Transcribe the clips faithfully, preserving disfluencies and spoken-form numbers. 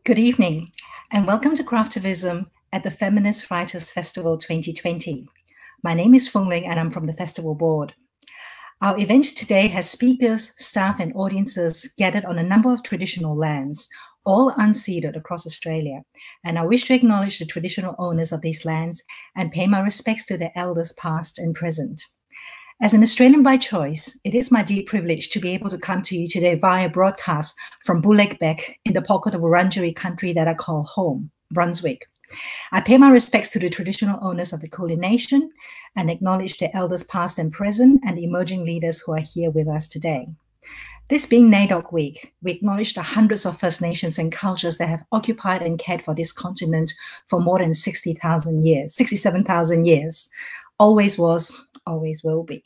Good evening, and welcome to Craftivism at the Feminist Writers Festival twenty twenty. My name is Fung Ling, and I'm from the festival board. Our event today has speakers, staff, and audiences gathered on a number of traditional lands, all unceded across Australia, and I wish to acknowledge the traditional owners of these lands and pay my respects to their elders past and present. As an Australian by choice, it is my deep privilege to be able to come to you today via broadcast from Bullek Beck in the pocket of Wurundjeri country that I call home, Brunswick. I pay my respects to the traditional owners of the Kulin Nation and acknowledge their elders past and present and the emerging leaders who are here with us today. This being NAIDOC Week, we acknowledge the hundreds of First Nations and cultures that have occupied and cared for this continent for more than sixty thousand years, sixty-seven thousand years. Always was, always will be.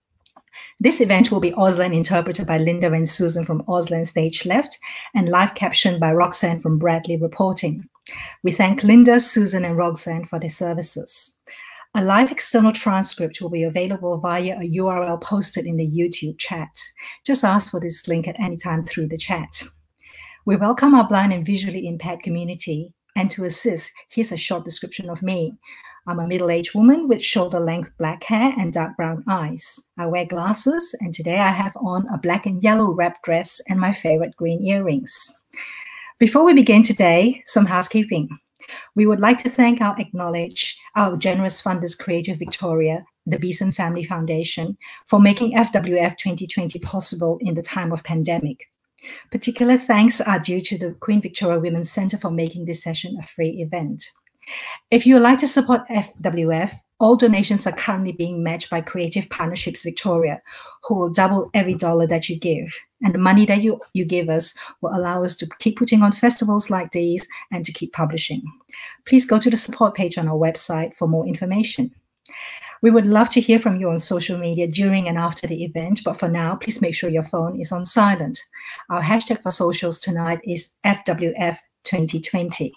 This event will be Auslan interpreted by Linda and Susan from Auslan Stage Left and live captioned by Roxanne from Bradley Reporting. We thank Linda, Susan, and Roxanne for their services. A live external transcript will be available via a U R L posted in the YouTube chat. Just ask for this link at any time through the chat. We welcome our blind and visually impaired community, and to assist, here's a short description of me. I'm a middle-aged woman with shoulder-length black hair and dark brown eyes. I wear glasses, and today I have on a black and yellow wrap dress and my favorite green earrings. Before we begin today, some housekeeping. We would like to thank our acknowledge our generous funders, Creative Victoria, the Beeson Family Foundation, for making F W F twenty twenty possible in the time of pandemic. Particular thanks are due to the Queen Victoria Women's Centre for making this session a free event. If you would like to support F W F, all donations are currently being matched by Creative Partnerships Victoria, who will double every dollar that you give. And the money that you, you give us will allow us to keep putting on festivals like these and to keep publishing. Please go to the support page on our website for more information. We would love to hear from you on social media during and after the event, but for now, please make sure your phone is on silent. Our hashtag for socials tonight is F W F twenty twenty.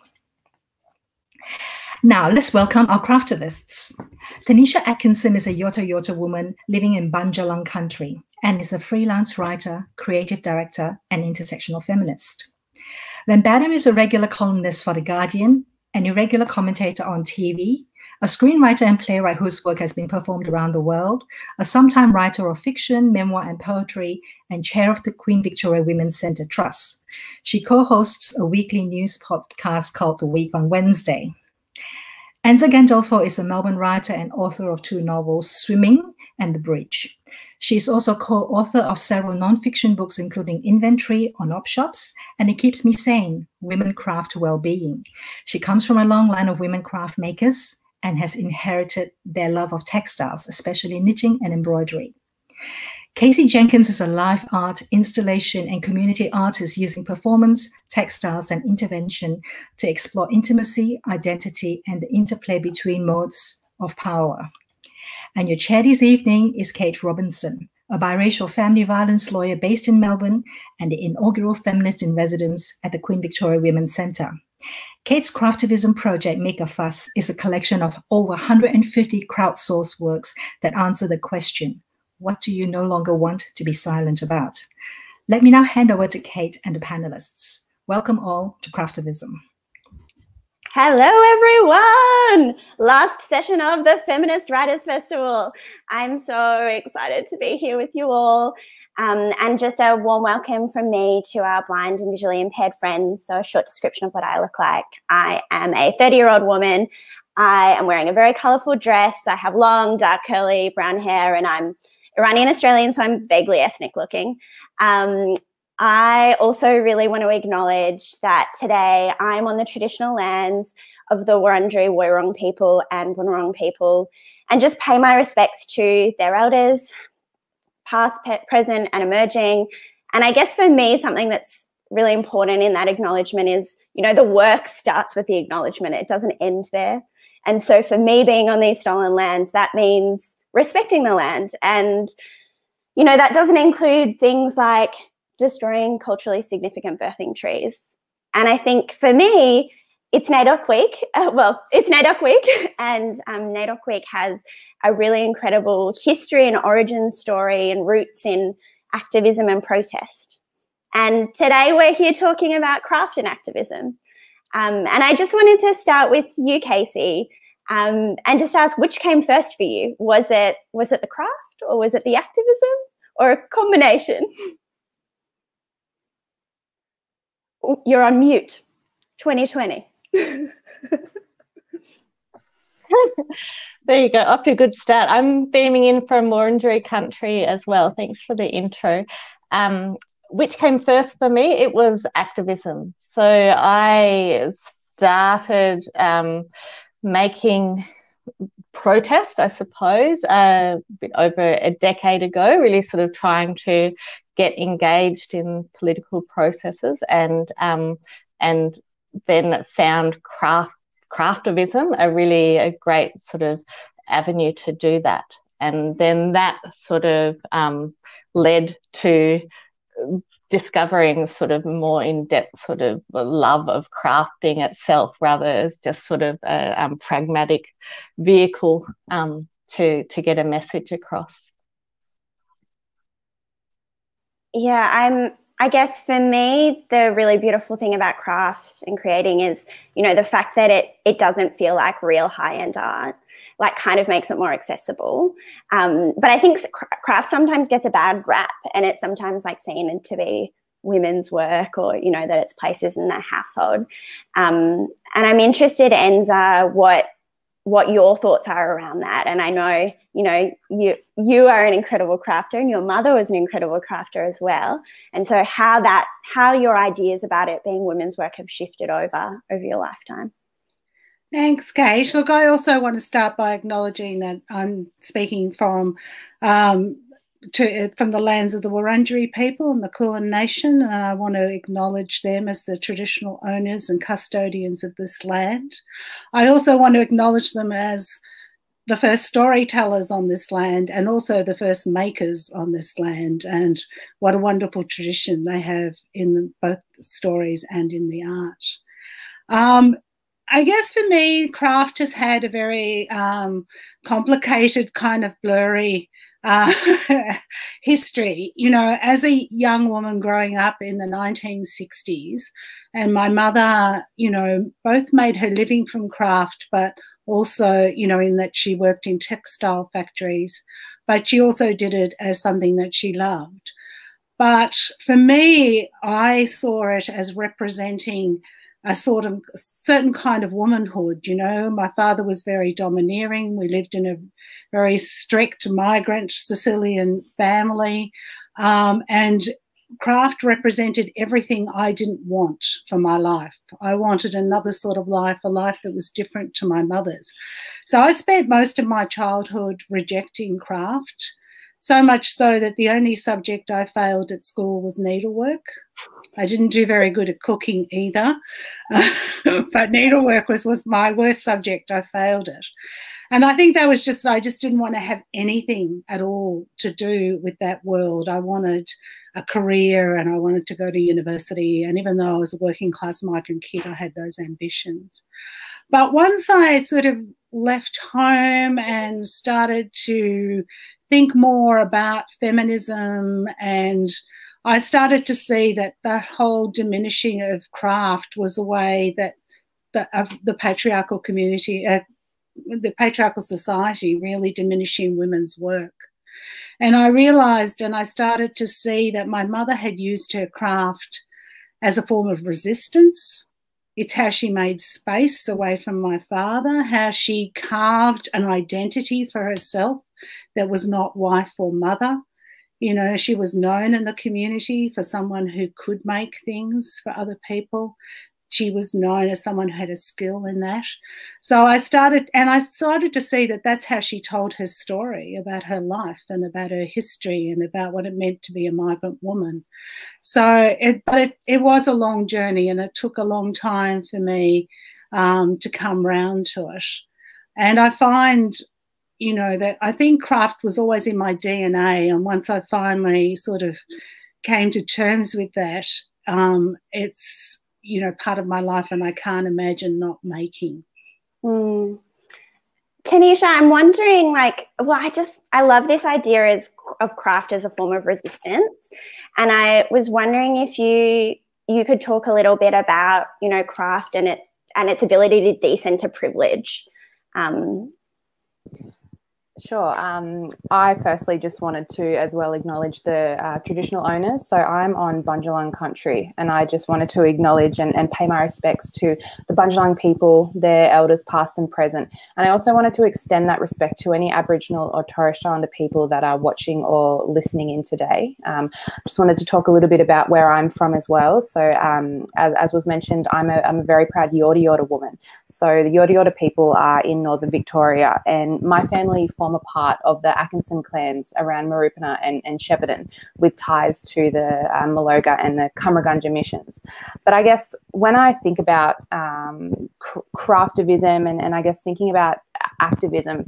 Now, let's welcome our craftivists. Taneshia Atkinson is a Yorta Yorta woman living in Bunjalung country and is a freelance writer, creative director, and intersectional feminist. Then Badham is a regular columnist for The Guardian, an irregular commentator on T V, a screenwriter and playwright whose work has been performed around the world, a sometime writer of fiction, memoir, and poetry, and chair of the Queen Victoria Women's Centre Trust. She co-hosts a weekly news podcast called The Week on Wednesday. Enza Gandolfo is a Melbourne writer and author of two novels, Swimming and The Bridge. She is also co-author of several non-fiction books, including Inventory on Op Shops and It Keeps Me Sane, Women Craft Wellbeing. She comes from a long line of women craft makers and has inherited their love of textiles, especially knitting and embroidery. Casey Jenkins is a live art, installation, and community artist using performance, textiles, and intervention to explore intimacy, identity, and the interplay between modes of power. And your chair this evening is Kate Robinson, a biracial family violence lawyer based in Melbourne and the inaugural feminist in residence at the Queen Victoria Women's Centre. Kate's Craftivism project, Make a Fuss, is a collection of over one hundred fifty crowdsourced works that answer the question, what do you no longer want to be silent about? Let me now hand over to Kate and the panelists. Welcome all to Craftivism. Hello, everyone. Last session of the Feminist Writers Festival. I'm so excited to be here with you all. Um, and just a warm welcome from me to our blind and visually impaired friends. So a short description of what I look like. I am a thirty-year-old woman. I am wearing a very colourful dress. I have long, dark, curly brown hair, and I'm Iranian Australian, so I'm vaguely ethnic looking. Um, I also really want to acknowledge that today I'm on the traditional lands of the Wurundjeri Woiwurrung people and Bunurong people, and just pay my respects to their elders, past, present, and emerging. And I guess for me, something that's really important in that acknowledgement is, you know, the work starts with the acknowledgement. It doesn't end there. And so for me, being on these stolen lands, that means respecting the land. And, you know, that doesn't include things like destroying culturally significant birthing trees. And I think for me, it's NAIDOC Week. Uh, well, it's NAIDOC Week, and um, NAIDOC Week has a really incredible history and origin story and roots in activism and protest. And today we're here talking about craft and activism. Um, and I just wanted to start with you, Casey, um, and just ask which came first for you. Was it was it the craft, or was it the activism, or a combination? You're on mute. twenty twenty. There you go, off to a good start. I'm beaming in from Wurundjeri country as well. Thanks for the intro. Um, which came first for me? It was activism. So I started um, making protest, I suppose, uh, a bit over a decade ago, really sort of trying to get engaged in political processes, and um, and then found craft Craftivism a really a great sort of avenue to do that. And then that sort of um, led to discovering sort of more in-depth sort of love of crafting itself, rather as just sort of a um, pragmatic vehicle um, to, to get a message across. Yeah, I'm I guess for me, the really beautiful thing about craft and creating is, you know, the fact that it it doesn't feel like real high-end art, like kind of makes it more accessible. Um, but I think craft sometimes gets a bad rap, and it's sometimes like seen to be women's work, or, you know, that it's places in their household. Um, and I'm interested, Enza, what what your thoughts are around that. And I know, you know, you you are an incredible crafter, and your mother was an incredible crafter as well. And so how that how your ideas about it being women's work have shifted over over your lifetime. Thanks, Kate. Look, I also want to start by acknowledging that I'm speaking from um, to, from the lands of the Wurundjeri people and the Kulin Nation, and I want to acknowledge them as the traditional owners and custodians of this land. I also want to acknowledge them as the first storytellers on this land, and also the first makers on this land, and what a wonderful tradition they have in both stories and in the art. Um, I guess for me, craft has had a very um, complicated, kind of blurry uh, history. You know, as a young woman growing up in the nineteen sixties, and my mother, you know, both made her living from craft, but also, you know, in that she worked in textile factories, but she also did it as something that she loved. But for me, I saw it as representing a sort of certain kind of womanhood. You know, my father was very domineering. We lived in a very strict migrant Sicilian family, um, and craft represented everything I didn't want for my life. I wanted another sort of life, a life that was different to my mother's. So I spent most of my childhood rejecting craft, so much so that the only subject I failed at school was needlework. I didn't do very good at cooking either, but needlework was, was my worst subject. I failed it. And I think that was just, I just didn't want to have anything at all to do with that world. I wanted a career, and I wanted to go to university. And even though I was a working class migrant kid, I had those ambitions. But once I sort of left home and started to think more about feminism, and I started to see that that whole diminishing of craft was a way that the, of the patriarchal community, uh, the patriarchal society really diminishing women's work. And I realised, and I started to see that my mother had used her craft as a form of resistance. It's how she made space away from my father, how she carved an identity for herself that was not wife or mother. You know, she was known in the community for someone who could make things for other people. She was known as someone who had a skill in that. So I started, and I started to see that that's how she told her story about her life and about her history and about what it meant to be a migrant woman. So, it, but it, it was a long journey, and it took a long time for me um, to come round to it. And I find, you know, that I think craft was always in my D N A, and once I finally sort of came to terms with that, um, it's, you know, part of my life, and I can't imagine not making. Mm. Taneshia, I'm wondering, like, well, I just, I love this idea as, of craft as a form of resistance. And I was wondering if you you could talk a little bit about, you know, craft and it and its ability to decenter privilege. Um, Sure. Um, I firstly just wanted to as well acknowledge the uh, traditional owners. So I'm on Bundjalung country, and I just wanted to acknowledge and, and pay my respects to the Bundjalung people, their elders past and present. And I also wanted to extend that respect to any Aboriginal or Torres Strait Islander people that are watching or listening in today. Um, just wanted to talk a little bit about where I'm from as well. So um, as, as was mentioned, I'm a, I'm a very proud Yorta Yorta woman. So the Yorta Yorta people are in northern Victoria, and my family form a part of the Atkinson clans around Marupana and, and Shepparton, with ties to the um, Maloga and the Cumragunja missions. But I guess when I think about um, cr craftivism and, and I guess thinking about activism,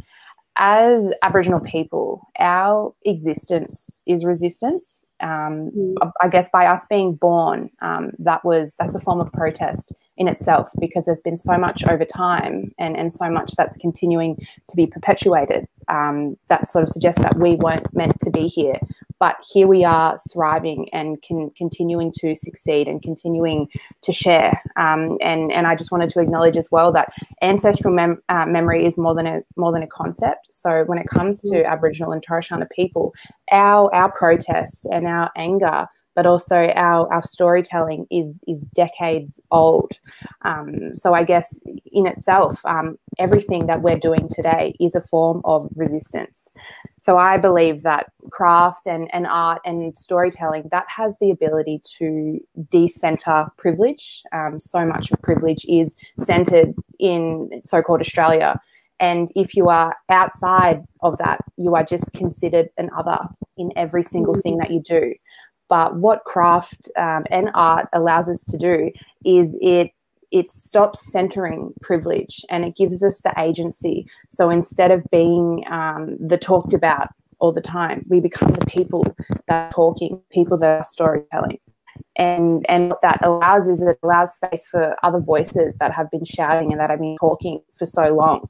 as Aboriginal people, our existence is resistance. Um, mm. I guess by us being born, um, that was that's a form of protest in itself, because there's been so much over time and, and so much that's continuing to be perpetuated um, that sort of suggests that we weren't meant to be here. But here we are thriving and can, continuing to succeed and continuing to share. Um, and, and I just wanted to acknowledge as well that ancestral mem uh, memory is more than a more than a concept. So when it comes to Aboriginal and Torres Strait Islander people, our our protest and our anger, but also our, our storytelling is, is decades old. Um, so I guess in itself, um, everything that we're doing today is a form of resistance. So I believe that craft and, and art and storytelling, that has the ability to de-center privilege. Um, so much of privilege is centered in so-called Australia. And if you are outside of that, you are just considered an other in every single thing that you do. But what craft um, and art allows us to do is it it stops centering privilege, and it gives us the agency. So instead of being um, the talked about all the time, we become the people that are talking, people that are storytelling. And, and what that allows is it allows space for other voices that have been shouting and that have been talking for so long.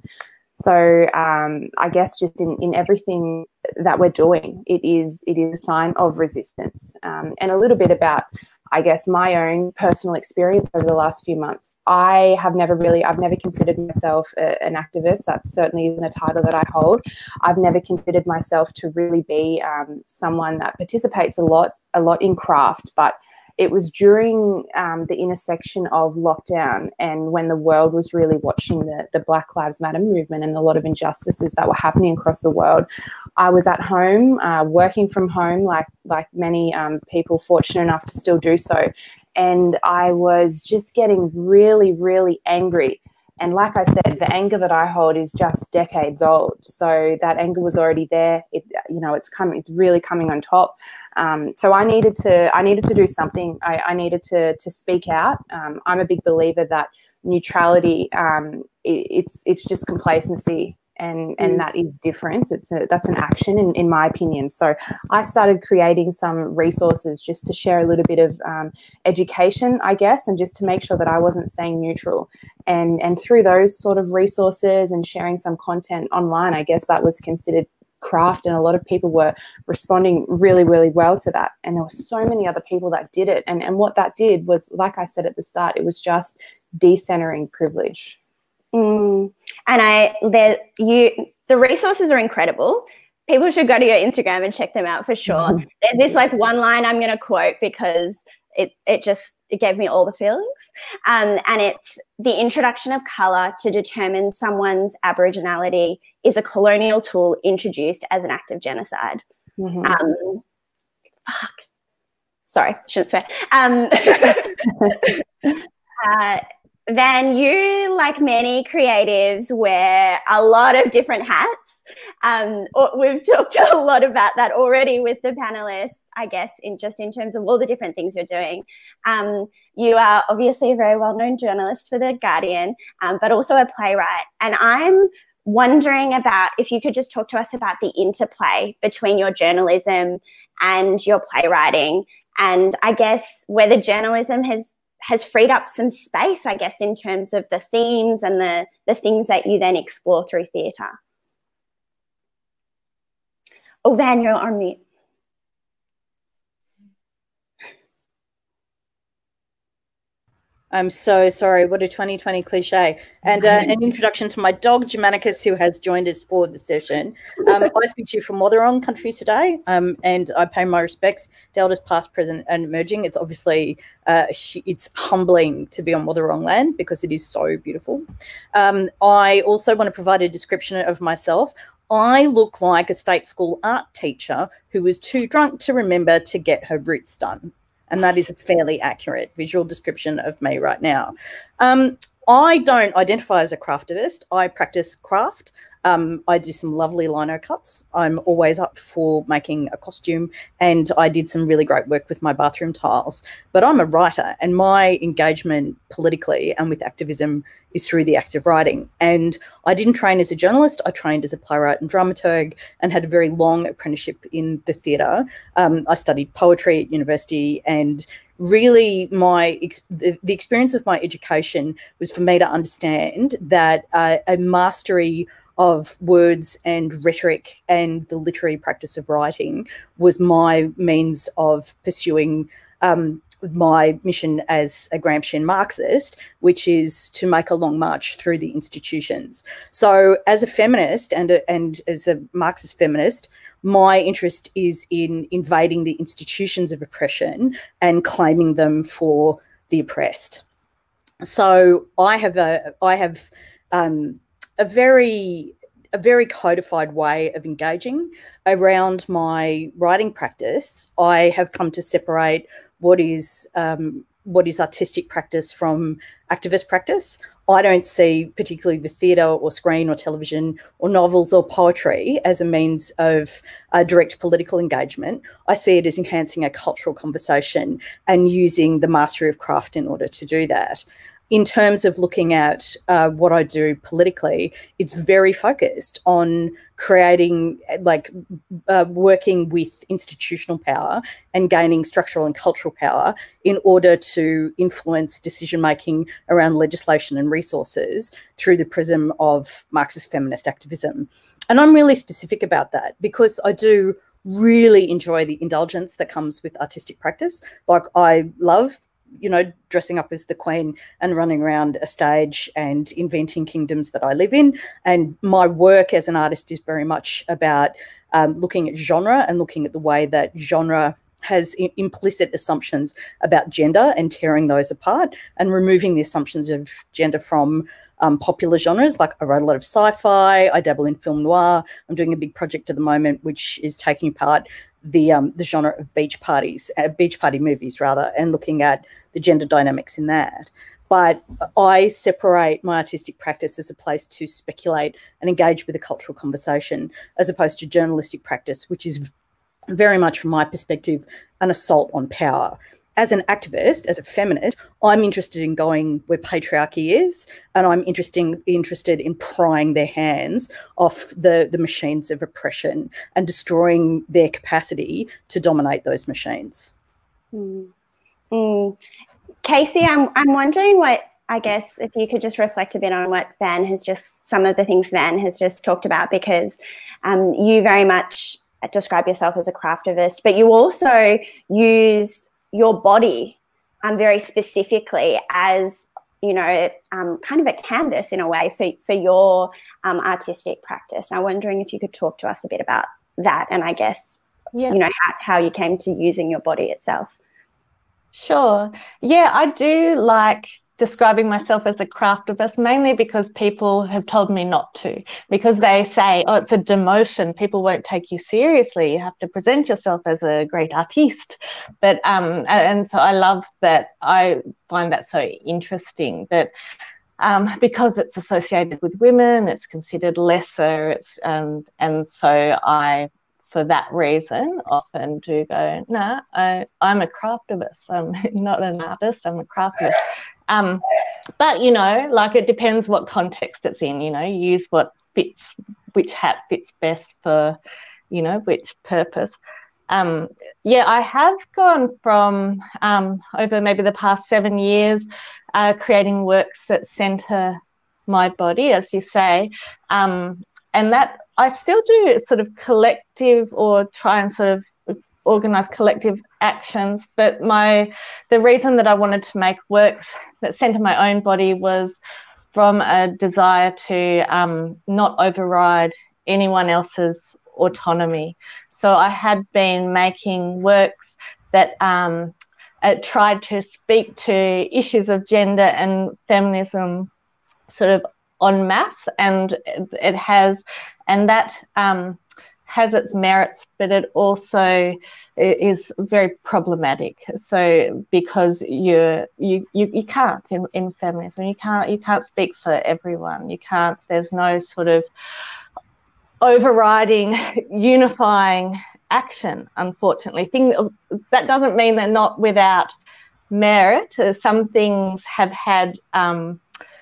So um, I guess just in, in everything that we're doing, it is it is a sign of resistance. Um, and a little bit about, I guess, my own personal experience over the last few months. I have never really, I've never considered myself a, an activist. That certainly isn't a title that I hold. I've never considered myself to really be um, someone that participates a lot, a lot in craft, but it was during um, the intersection of lockdown and when the world was really watching the, the Black Lives Matter movement and a lot of injustices that were happening across the world. I was at home, uh, working from home, like, like many um, people fortunate enough to still do so. And I was just getting really, really angry. And like I said, the anger that I hold is just decades old. So that anger was already there. It, you know, it's coming. It's really coming on top. Um, so I needed to. I needed to do something. I, I needed to to speak out. Um, I'm a big believer that neutrality. Um, it, it's it's just complacency. And, and that is difference. It's a, that's an action, in, in my opinion. So I started creating some resources just to share a little bit of um, education, I guess, and just to make sure that I wasn't staying neutral. And, and through those sort of resources and sharing some content online, I guess that was considered craft, and a lot of people were responding really, really well to that. And there were so many other people that did it. And, and what that did was, like I said at the start, it was just decentering privilege. Mm. And I, there, you, the resources are incredible. People should go to your Instagram and check them out for sure. Mm-hmm. There's this like one line I'm going to quote because it, it just, it gave me all the feelings. Um, and it's the introduction of colour to determine someone's Aboriginality is a colonial tool introduced as an act of genocide. Mm-hmm. um, fuck. Sorry, shouldn't swear. Um, uh, Then you, like many creatives, wear a lot of different hats. Um, we've talked a lot about that already with the panelists, I guess, in just in terms of all the different things you're doing. Um, you are obviously a very well-known journalist for The Guardian, um, but also a playwright. And I'm wondering about if you could just talk to us about the interplay between your journalism and your playwriting, and I guess whether journalism has has freed up some space, I guess, in terms of the themes and the, the things that you then explore through theatre. Oh, Van, you're on mute. I'm so sorry. What a twenty twenty cliche. And uh, an introduction to my dog, Germanicus, who has joined us for the session. Um, I speak to you from Wotherong country today, um, and I pay my respects to elders past, present, and emerging. It's obviously, uh, it's humbling to be on Wotherong land because it is so beautiful. Um, I also want to provide a description of myself. I look like a state school art teacher who was too drunk to remember to get her roots done. And that is a fairly accurate visual description of me right now. Um, I don't identify as a craftivist. I practice craft. Um, I do some lovely lino cuts. I'm always up for making a costume, and I did some really great work with my bathroom tiles. But I'm a writer, and my engagement politically and with activism is through the act of writing. And I didn't train as a journalist. I trained as a playwright and dramaturg and had a very long apprenticeship in the theatre. Um, I studied poetry at university, and really my the, the experience of my education was for me to understand that uh, a mastery of words and rhetoric and the literary practice of writing was my means of pursuing um, my mission as a Gramscian Marxist, which is to make a long march through the institutions. So as a feminist and, a, and as a Marxist feminist, my interest is in invading the institutions of oppression and claiming them for the oppressed. So I have a, I have um, a very a very codified way of engaging around my writing practice. I have come to separate what is um, what is artistic practice from activist practice. I don't see particularly the theatre or screen or television or novels or poetry as a means of uh, direct political engagement. I see it as enhancing a cultural conversation and using the mastery of craft in order to do that. In terms of looking at uh, what I do politically, it's very focused on creating, like uh, working with institutional power and gaining structural and cultural power in order to influence decision-making around legislation and resources through the prism of Marxist feminist activism. And I'm really specific about that because I do really enjoy the indulgence that comes with artistic practice. Like I love you know, dressing up as the Queen and running around a stage and inventing kingdoms that I live in. And my work as an artist is very much about um, looking at genre and looking at the way that genre has implicit assumptions about gender and tearing those apart and removing the assumptions of gender from um, popular genres. Like I write a lot of sci-fi, I dabble in film noir. I'm doing a big project at the moment which is taking apart the um, the genre of beach parties, uh, beach party movies rather, and looking at the gender dynamics in that. But I separate my artistic practice as a place to speculate and engage with a cultural conversation as opposed to journalistic practice, which is very much from my perspective an assault on power. As an activist, as a feminist, I'm interested in going where patriarchy is, and I'm interesting, interested in prying their hands off the, the machines of oppression and destroying their capacity to dominate those machines. Mm. Mm. Casey, I'm, I'm wondering what, I guess, if you could just reflect a bit on what Van has just, some of the things Van has just talked about, because um, you very much describe yourself as a craftivist, but you also use your body um, very specifically as, you know, um, kind of a canvas in a way for, for your um, artistic practice. And I'm wondering if you could talk to us a bit about that and I guess, yeah. you know, how, how you came to using your body itself. Sure. Yeah, I do like describing myself as a craftivist, mainly because people have told me not to, because they say, oh, it's a demotion, people won't take you seriously, you have to present yourself as a great artiste. But um and so I love that. I find that so interesting that um because it's associated with women, it's considered lesser, it's um and so I for that reason often do go, no, I, I'm a craftivist, I'm not an artist, I'm a craftivist. Um, but, you know, like it depends what context it's in, you know, you use what fits, which hat fits best for, you know, which purpose. Um, yeah, I have gone from um, over maybe the past seven years uh, creating works that centre my body, as you say, um, and that I still do sort of collective or try and sort of organise collective actions. But my the reason that I wanted to make works that centre my own body was from a desire to um, not override anyone else's autonomy. So I had been making works that um, uh, tried to speak to issues of gender and feminism sort of en masse, and it has, and that um, has its merits, but it also is very problematic. So because you're, you you you can't in, in feminism, you can't you can't speak for everyone. You can't. There's no sort of overriding, unifying action. Unfortunately, thing that doesn't mean they're not without merit. Some things have had. Um,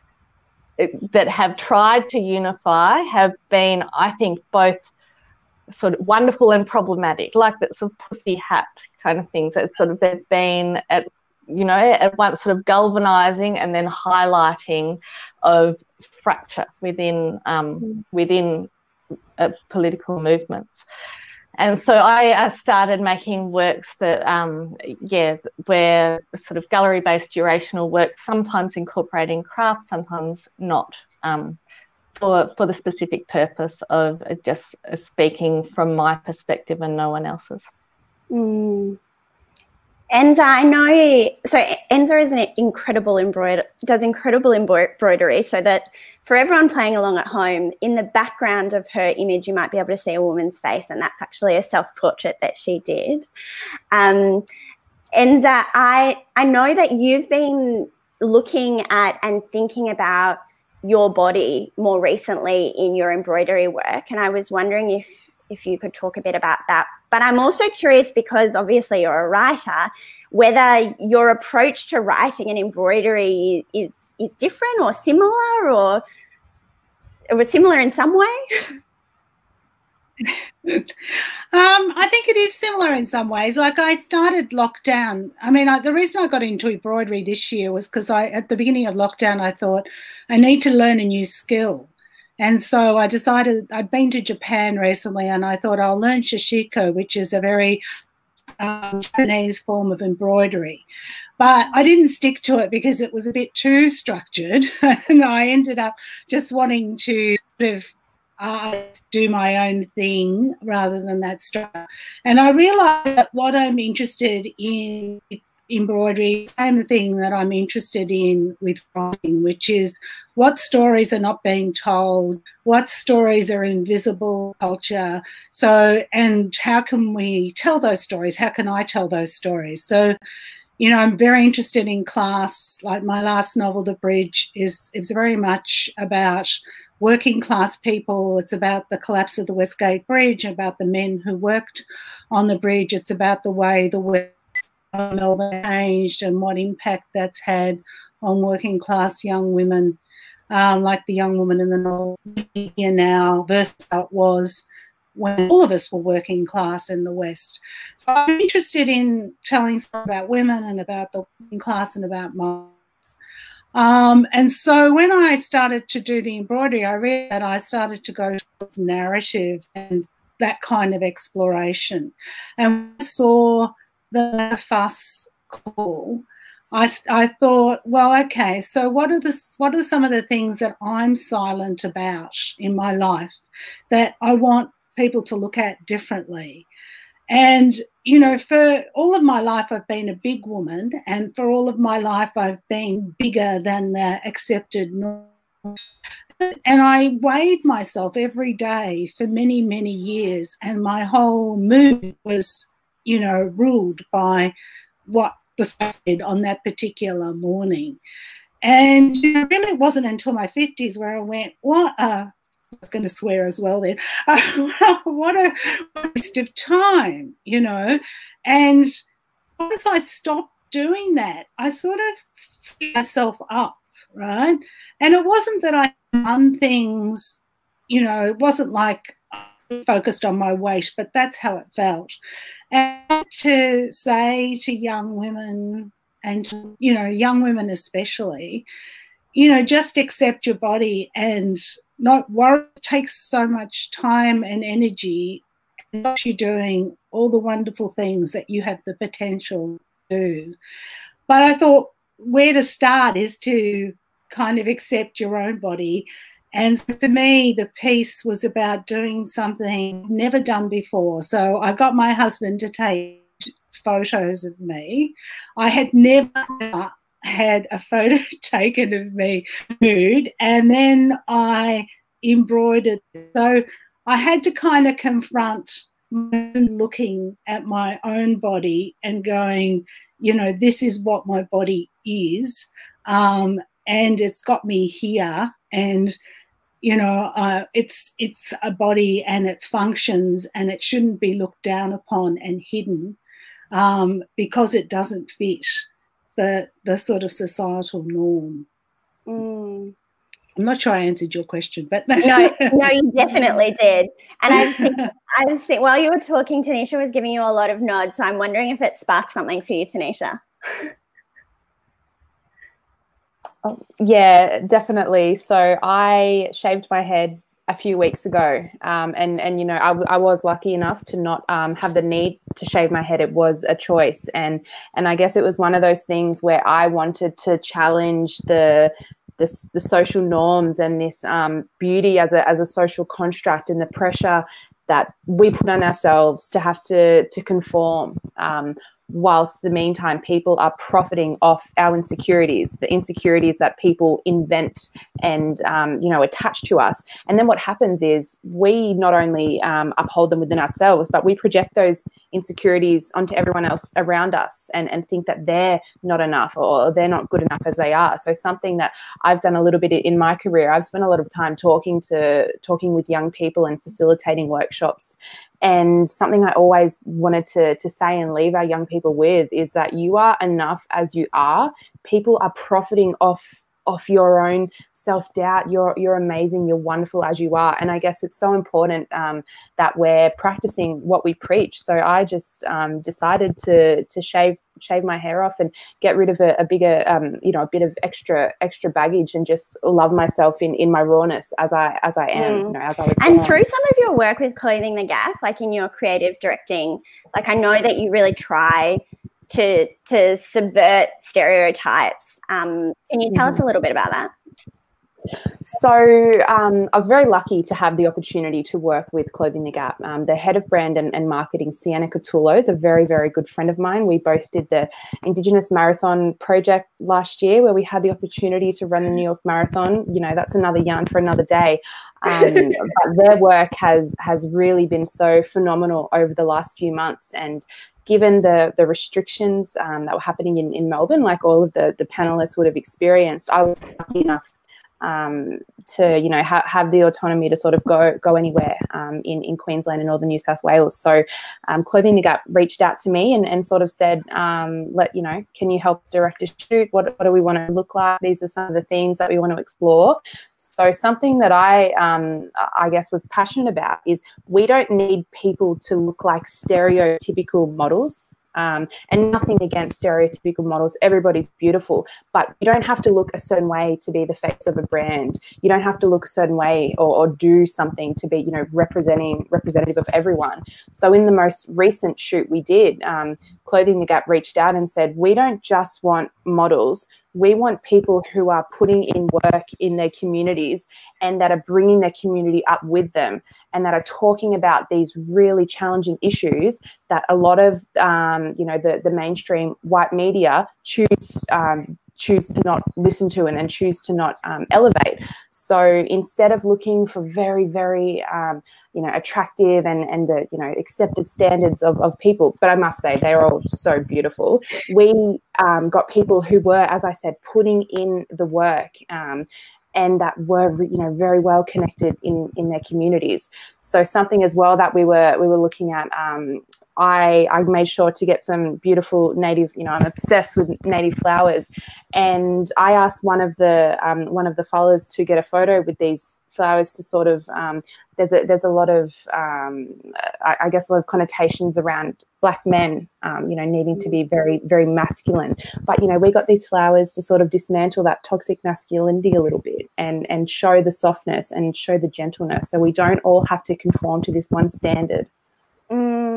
that have tried to unify have been, I think, both sort of wonderful and problematic, like that sort of pussy hat kind of things. That sort of they've been at, you know, at once sort of galvanising and then highlighting of fracture within um, within uh, political movements. And so I uh, started making works that, um, yeah, were sort of gallery-based durational work, sometimes incorporating craft, sometimes not, um, for, for the specific purpose of just speaking from my perspective and no one else's. Mm. Enza, I know, so Enza is an incredible embroider, does incredible embroidery, so that for everyone playing along at home, in the background of her image, you might be able to see a woman's face, and that's actually a self-portrait that she did. Um, Enza, I, I know that you've been looking at and thinking about your body more recently in your embroidery work, and I was wondering if if you could talk a bit about that. But I'm also curious, because obviously you're a writer, whether your approach to writing and embroidery is is different or similar, or it was similar in some way. um, I think it is similar in some ways. Like, I started lockdown. I mean, I, the reason I got into embroidery this year was because I, at the beginning of lockdown, I thought I need to learn a new skill. And so I decided, I'd been to Japan recently, and I thought I'll learn shishiko, which is a very um, Japanese form of embroidery. But I didn't stick to it because it was a bit too structured, and I ended up just wanting to sort of uh, do my own thing rather than that structure. And I realised that what I'm interested in embroidery, same thing that I'm interested in with writing, which is what stories are not being told, what stories are invisible culture. So, and how can we tell those stories? How can I tell those stories? So, you know, I'm very interested in class. Like my last novel, The Bridge, is is very much about working class people. It's about the collapse of the Westgate Bridge, about the men who worked on the bridge. It's about the way the West Melbourne changed and what impact that's had on working class young women, um, like the young woman in the North here now versus how it was when all of us were working class in the West. So I'm interested in telling stories about women and about the working class and about mothers. Um, and so when I started to do the embroidery, I realized that I started to go towards narrative and that kind of exploration. And when I saw the fuss call, I, I thought, well, okay, so what are the what are some of the things that I'm silent about in my life that I want people to look at differently? And, you know, for all of my life, I've been a big woman, and for all of my life, I've been bigger than the accepted norm. And I weighed myself every day for many, many years, and my whole mood was, you know, ruled by what the sun said on that particular morning. And you know, really it wasn't until my fifties where I went, what a, I was going to swear as well then, uh, what a waste of time, you know. And once I stopped doing that, I sort of freed myself up, right? And it wasn't that I done things, you know, it wasn't like focused on my weight, but that's how it felt. And to say to young women, and to, you know, young women especially, you know, just accept your body and not worry. It takes so much time and energy, and what you're doing all the wonderful things that you have the potential to do. But I thought where to start is to kind of accept your own body. And for me, the piece was about doing something never done before. So I got my husband to take photos of me. I had never had a photo taken of me nude, and then I embroidered. So I had to kind of confront looking at my own body and going, you know, this is what my body is, um, and it's got me here, and you know, uh, it's it's a body and it functions, and it shouldn't be looked down upon and hidden um, because it doesn't fit the the sort of societal norm. Mm. I'm not sure I answered your question, but no, no, you definitely did. And I was thinking, I was thinking, while you were talking, Taneshia was giving you a lot of nods. So I'm wondering if it sparked something for you, Taneshia. Oh, yeah, definitely. So I shaved my head a few weeks ago, um, and and you know I, I was lucky enough to not um, have the need to shave my head. It was a choice, and and I guess it was one of those things where I wanted to challenge the the, the social norms and this um, beauty as a as a social construct, and the pressure that we put on ourselves to have to to conform. Um, whilst the meantime people are profiting off our insecurities, the insecurities that people invent and, um, you know, attach to us. And then what happens is we not only um, uphold them within ourselves, but we project those insecurities onto everyone else around us and, and think that they're not enough or they're not good enough as they are. So something that I've done a little bit in my career, I've spent a lot of time talking to talking with young people and facilitating workshops. And something I always wanted to, to say and leave our young people with is that you are enough as you are. People are profiting off off your own self-doubt. You're you're amazing. You're wonderful as you are. And I guess it's so important um, that we're practicing what we preach. So I just um, decided to to shave shave my hair off and get rid of a, a bigger, um, you know, a bit of extra extra baggage and just love myself in in my rawness as I as I am. Mm. You know, as I was. And born. Through some of your work with Clothing the Gap, like in your creative directing, like I know that you really try to to subvert stereotypes. Um, can you tell mm-hmm. us a little bit about that? So um, I was very lucky to have the opportunity to work with Clothing the Gap. Um, the head of brand and, and marketing, Sienna Catulo, is a very, very good friend of mine. We both did the Indigenous Marathon project last year where we had the opportunity to run the New York Marathon. You know, that's another yarn for another day. Um, but their work has, has really been so phenomenal over the last few months. And given the the restrictions um, that were happening in, in Melbourne, like all of the, the panelists would have experienced, I was lucky enough um, to, you know, ha have the autonomy to sort of go go anywhere um, in, in Queensland and northern New South Wales. So um, Clothing the Gap reached out to me and, and sort of said, um, let, you know, can you help direct a shoot? What, what do we want to look like? These are some of the themes that we want to explore. So something that I, um, I guess, was passionate about is we don't need people to look like stereotypical models. Um, and nothing against stereotypical models. Everybody's beautiful, but you don't have to look a certain way to be the face of a brand. You don't have to look a certain way or, or do something to be, you know, representing representative of everyone. So in the most recent shoot we did, um, Clothing the Gap reached out and said, we don't just want models. We want people who are putting in work in their communities and that are bringing their community up with them and that are talking about these really challenging issues that a lot of, um, you know, the, the mainstream white media choose um, choose to not listen to and, and choose to not um, elevate. So instead of looking for very, very, um, you know, attractive and, and the, you know, accepted standards of, of people, but I must say they're all so beautiful, we um, got people who were, as I said, putting in the work um, and that were, you know, very well connected in, in their communities. So something as well that we were, we were looking at, um, I, I made sure to get some beautiful native, you know, I'm obsessed with native flowers. And I asked one of the, um, one of the followers to get a photo with these flowers to sort of, um, there's a, there's a lot of, um, I, I guess a lot of connotations around Black men, um, you know, needing to be very, very masculine. But, you know, we got these flowers to sort of dismantle that toxic masculinity a little bit and, and show the softness and show the gentleness. So we don't all have to conform to this one standard. Mm.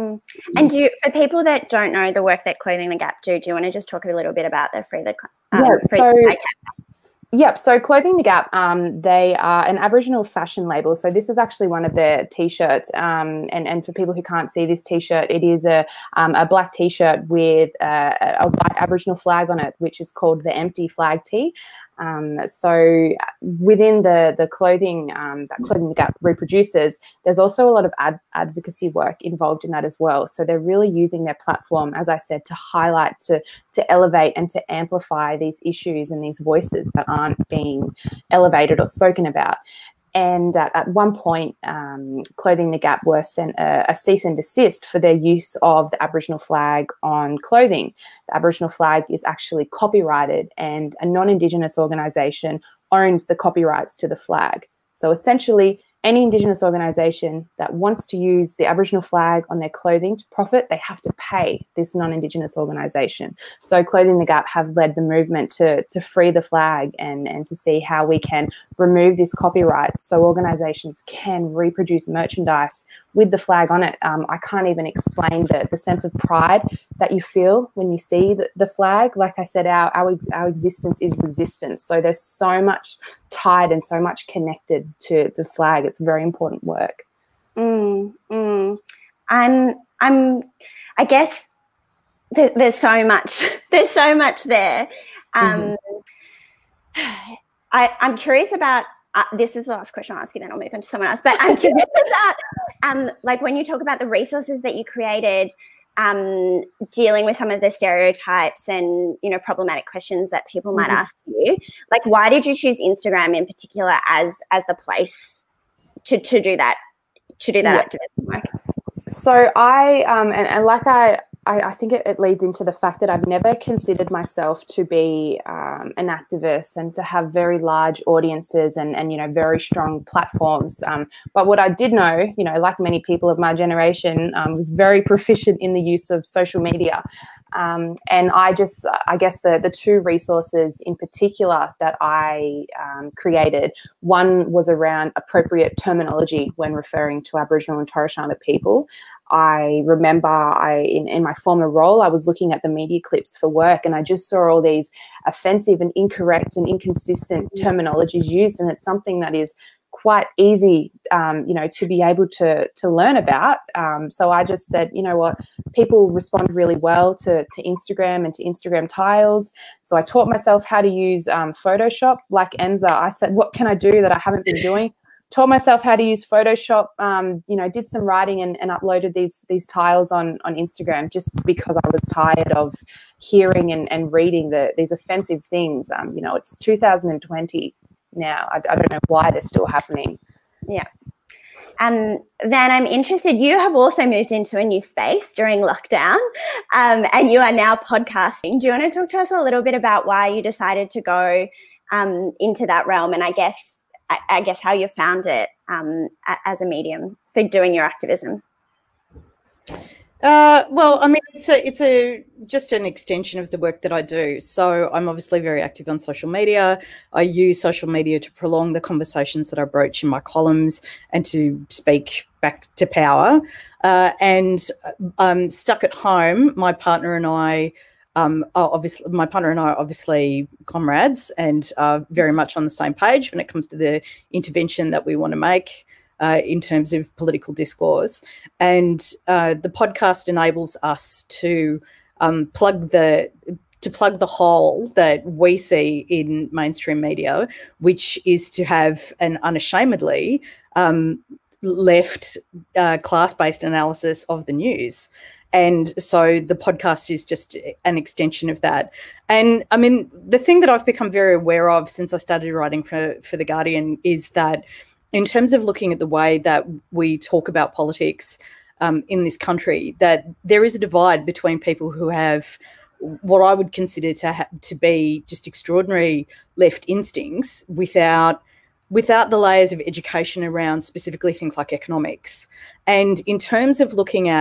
Mm. And do you, for people that don't know the work that Clothing the Gap do, do you want to just talk a little bit about the Free the um, yeah, Free so, the Yep. So Clothing the Gap, um, they are an Aboriginal fashion label. So this is actually one of their T-shirts. Um, and, and for people who can't see this T-shirt, it is a, um, a black T-shirt with uh, a white Aboriginal flag on it, which is called the Empty Flag Tee. Um, so within the the clothing um, that Clothing the Gap reproduces, there's also a lot of ad advocacy work involved in that as well. So they're really using their platform, as I said, to highlight, to to elevate and to amplify these issues and these voices that aren't being elevated or spoken about. And at, at one point, um, Clothing the Gap were sent a, a cease and desist for their use of the Aboriginal flag on clothing. The Aboriginal flag is actually copyrighted, and a non-Indigenous organisation owns the copyrights to the flag. So essentially, any Indigenous organisation that wants to use the Aboriginal flag on their clothing to profit, they have to pay this non-Indigenous organisation. So Clothing the Gap have led the movement to, to free the flag and, and to see how we can remove this copyright so organisations can reproduce merchandise with the flag on it. Um, I can't even explain the, the sense of pride that you feel when you see the, the flag. Like I said, our, our, our existence is resistance. So there's so much tied and so much connected to the flag. It's very important work. Mm, mm. I'm, I'm, I guess th there's so much, there's so much there. Um, mm-hmm. I, I'm curious about, uh, this is the last question I'll ask you, then I'll move on to someone else, but I'm curious about, um, like when you talk about the resources that you created, um, dealing with some of the stereotypes and, you know, problematic questions that people might mm-hmm. ask you, like, why did you choose Instagram in particular as, as the place to, to do that, to do that yeah. activism work? So I, um, and, and like I, I, I think it, it leads into the fact that I've never considered myself to be um, an activist and to have very large audiences and, and, you know, very strong platforms. Um, but what I did know, you know, like many people of my generation, um, was very proficient in the use of social media. Um, and I just, I guess the, the two resources in particular that I um, created, one was around appropriate terminology when referring to Aboriginal and Torres Strait people. I remember I, in, in my former role, I was looking at the media clips for work, and I just saw all these offensive and incorrect and inconsistent terminologies used, and it's something that is quite easy, um, you know, to be able to to learn about. Um, so I just said, you know what, people respond really well to, to Instagram and to Instagram tiles. So I taught myself how to use um, Photoshop like Enza. I said, what can I do that I haven't been doing? Taught myself how to use Photoshop, um, you know, did some writing and, and uploaded these these tiles on, on Instagram just because I was tired of hearing and, and reading the, these offensive things. Um, you know, it's two thousand twenty now. I, I don't know why they're still happening. Yeah. Um, Van, I'm interested, you have also moved into a new space during lockdown, um, and you are now podcasting. Do you want to talk to us a little bit about why you decided to go um, into that realm, and I guess I, I guess how you found it um, as a medium for doing your activism? Uh, well, I mean, it's a, it's a just an extension of the work that I do. So I'm obviously very active on social media. I use social media to prolong the conversations that I broach in my columns and to speak back to power. Uh, and I'm stuck at home. My partner and I, um, are obviously, my partner and I are obviously comrades and are very much on the same page when it comes to the intervention that we want to make Uh, in terms of political discourse. And uh, the podcast enables us to um, plug the to plug the hole that we see in mainstream media, which is to have an unashamedly um, left uh, class-based analysis of the news. And so the podcast is just an extension of that. And I mean, the thing that I've become very aware of since I started writing for, for The Guardian is that in terms of looking at the way that we talk about politics um, in this country, that there is a divide between people who have what I would consider to ha to be just extraordinary left instincts without without the layers of education around specifically things like economics. And in terms of looking at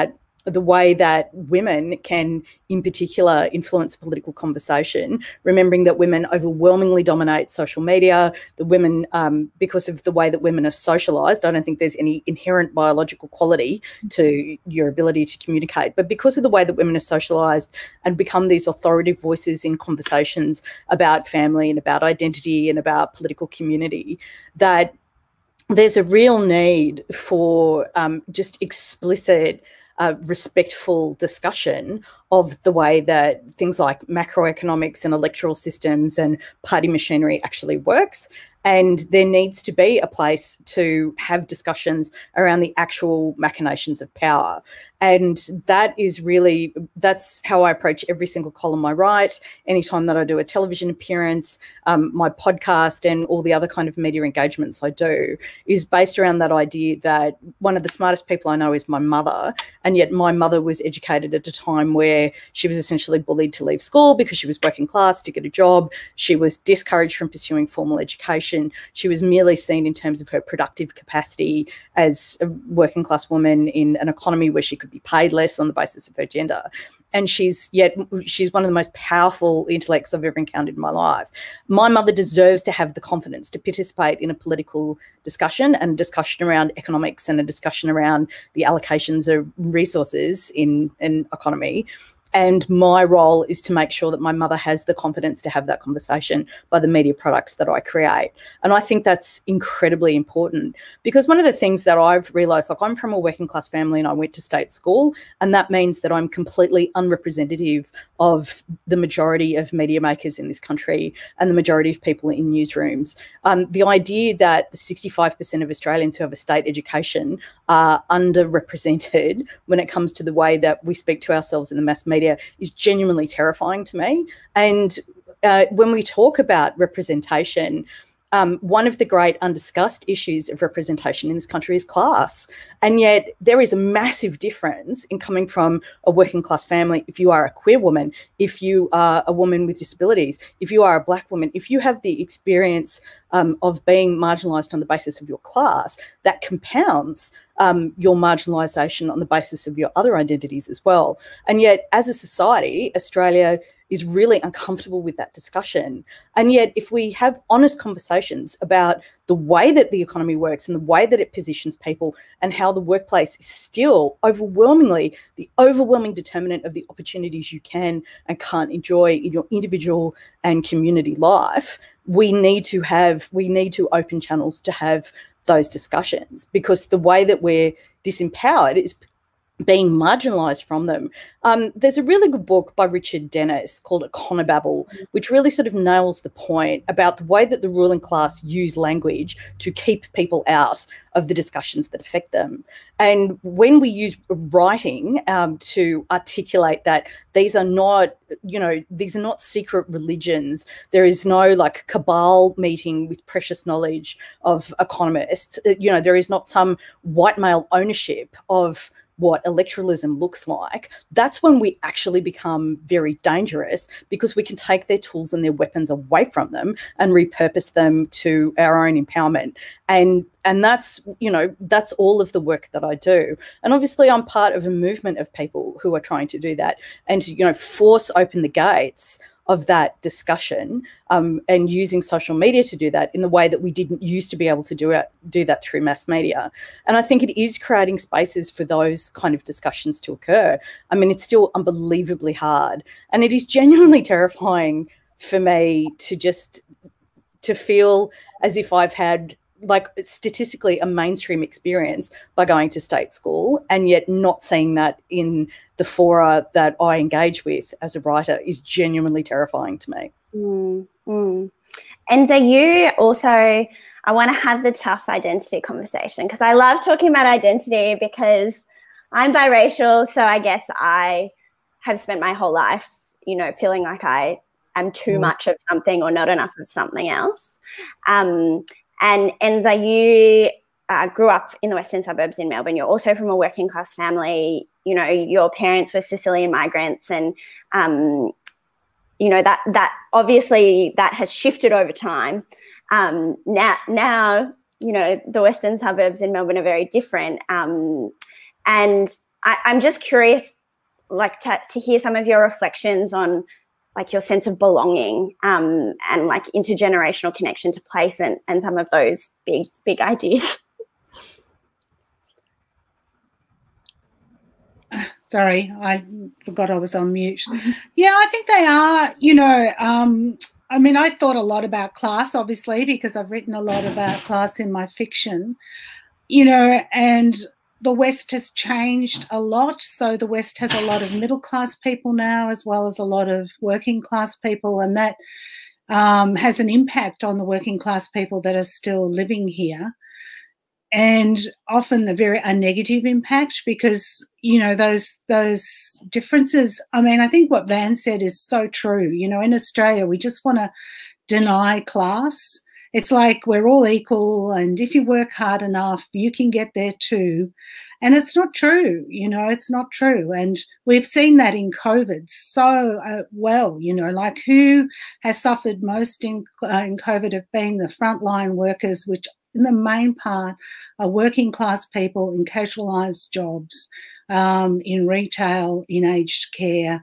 the way that women can, in particular, influence political conversation, remembering that women overwhelmingly dominate social media, the women, um, because of the way that women are socialised, I don't think there's any inherent biological quality to your ability to communicate, but because of the way that women are socialised and become these authoritative voices in conversations about family and about identity and about political community, that there's a real need for um, just explicit, uh, respectful discussion of the way that things like macroeconomics and electoral systems and party machinery actually works. And there needs to be a place to have discussions around the actual machinations of power. And that is really, that's how I approach every single column I write, anytime that I do a television appearance, um, my podcast and all the other kind of media engagements I do is based around that idea that one of the smartest people I know is my mother. And yet my mother was educated at a time where she was essentially bullied to leave school because she was working class to get a job. She was discouraged from pursuing formal education. She was merely seen in terms of her productive capacity as a working class woman in an economy where she could be paid less on the basis of her gender. And she's yet she's one of the most powerful intellects I've ever encountered in my life. My mother deserves to have the confidence to participate in a political discussion and a discussion around economics and a discussion around the allocations of resources in an economy. And my role is to make sure that my mother has the confidence to have that conversation by the media products that I create. And I think that's incredibly important, because one of the things that I've realised, like I'm from a working class family and I went to state school, and that means that I'm completely unrepresentative of the majority of media makers in this country and the majority of people in newsrooms. Um, the idea that the sixty-five percent of Australians who have a state education are underrepresented when it comes to the way that we speak to ourselves in the mass media is genuinely terrifying to me. And uh, when we talk about representation, um, one of the great undiscussed issues of representation in this country is class. And yet there is a massive difference in coming from a working class family. If you are a queer woman, if you are a woman with disabilities, if you are a black woman, if you have the experience um, of being marginalised on the basis of your class, that compounds Um, your marginalisation on the basis of your other identities as well. And yet, as a society, Australia is really uncomfortable with that discussion. And yet, if we have honest conversations about the way that the economy works and the way that it positions people and how the workplace is still overwhelmingly the overwhelming determinant of the opportunities you can and can't enjoy in your individual and community life, we need to have, we need to open channels to have those discussions, because the way that we're disempowered is being marginalised from them. Um, there's a really good book by Richard Dennis called Econobabble, which really sort of nails the point about the way that the ruling class use language to keep people out of the discussions that affect them. And when we use writing um, to articulate that these are not, you know, these are not secret religions, there is no like cabal meeting with precious knowledge of economists, you know, there is not some white male ownership of what electoralism looks like, that's when we actually become very dangerous, because we can take their tools and their weapons away from them and repurpose them to our own empowerment. And and that's, you know, that's all of the work that I do. And obviously I'm part of a movement of people who are trying to do that and to, you know, force open the gates of that discussion, um, and using social media to do that in the way that we didn't used to be able to do it, do that through mass media. And I think it is creating spaces for those kind of discussions to occur. I mean, it's still unbelievably hard, and it is genuinely terrifying for me to just to feel as if I've had, like, statistically a mainstream experience by going to state school, and yet not seeing that in the fora that I engage with as a writer is genuinely terrifying to me. Mm, mm. Enza, you also, I want to have the tough identity conversation, because I love talking about identity, because I'm biracial, so I guess I have spent my whole life, you know, feeling like I am too mm. much of something or not enough of something else. Um, And Enza, you uh, grew up in the western suburbs in Melbourne. You're also from a working class family. You know, your parents were Sicilian migrants, and um, you know that that obviously that has shifted over time. Um, now, now you know the western suburbs in Melbourne are very different, um, and I, I'm just curious, like to, to hear some of your reflections on like your sense of belonging um, and like intergenerational connection to place and, and some of those big, big ideas. Sorry, I forgot I was on mute. Yeah, I think they are, you know, um, I mean, I thought a lot about class, obviously, because I've written a lot about class in my fiction, you know, and the West has changed a lot. So the West has a lot of middle class people now, as well as a lot of working class people, and that um, has an impact on the working class people that are still living here. And often a very a negative impact because, you know, those those differences, I mean, I think what Van said is so true. You know, in Australia, we just want to deny class. It's like we're all equal, and if you work hard enough, you can get there too. And it's not true, you know, it's not true. And we've seen that in COVID so uh, well, you know, like who has suffered most in, uh, in COVID have been the frontline workers, which in the main part are working class people in casualised jobs, um, in retail, in aged care,